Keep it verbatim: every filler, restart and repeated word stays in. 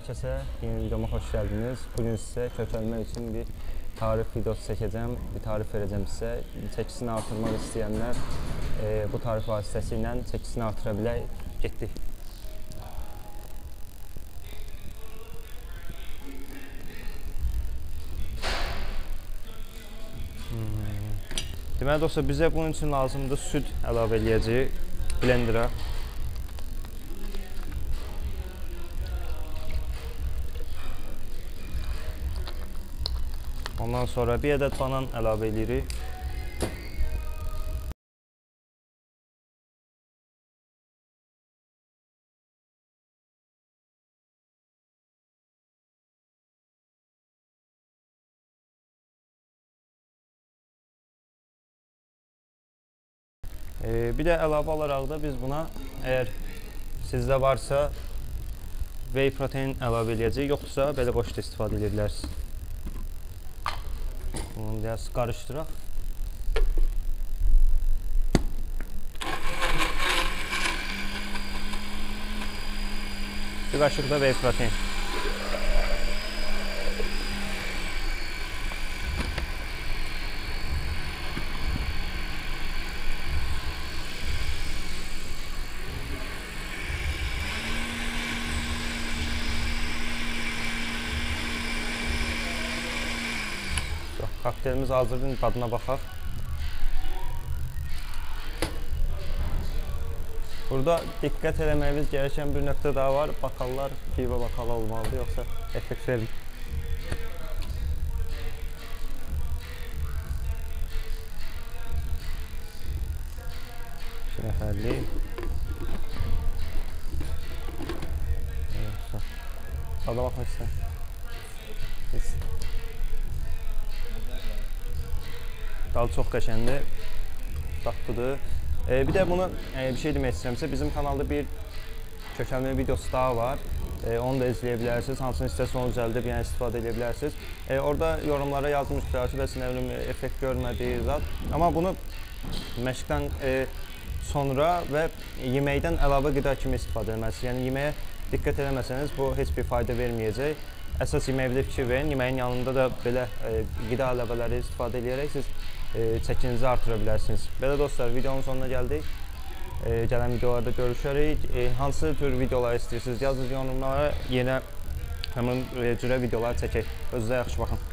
herkese yeni videoma hoş geldiniz. Bugün size kökəlmək için bir tarif videosu çekeceğim, bir tarif vereceğim size. Çəkisini artırmak isteyenler e, bu tarif vasitəsilə çəkisini artıra bilər. Getdik. Hmm. Deməli dostlar, bizə bunun için lazımdır süd əlavə edəcəyik blendera. Ondan sonra bir ədəd banan əlavə edirik. Ee, bir də əlavə olaraq da biz buna, əgər sizdə varsa whey protein əlavə edəcəyik, yoxdursa belə boş da istifadə edə bilərsiniz. Bunu biraz karıştıraq. Bir kaşık da whey protein. Kokteylimiz hazırdır, tadına baxaq. Burada diqqət eləməyimiz gereken bir nöqtə daha var. Bakallar pivə bakalı olmalıdır, yoxsa effekt verir. İki nəfərlik. Sada baxmaq istəyirəm. Dalı çox qəşəndir, dadlıdır. Ee, bir də bunu e, bir şey demək istəyirəmsə, bizim kanalda bir kökəlmə videosu daha var. E, onu da izləyə bilərsiniz. Hansını istəsə onu düzəldib, yəni istifadə edə bilərsiniz. E, orada yorumlara yazmışlar ki, bəs nə bilim effekt görmədiyi zat. Amma bunu məşqdən e, sonra və yeməkdən əlavə qida kimi istifadə etməlisiniz. Yəni yeməyə diqqət eləməsəniz bu heç bir fayda verməyəcək. Əsas yeməkdə fikir verin. Yeməyin yanında da belə e, qida əlavələri istifadə edərək siz e, çəkinizi artıra bilərsiniz. Belə dostlar, videonun sonuna gəldik. E, gələn videolarda görüşərik. E, hansı tür videolar istəyirsiniz? Yazın yorumlara, yenə həmin cürə videolar çəkək. Özünüzə yaxşı baxın.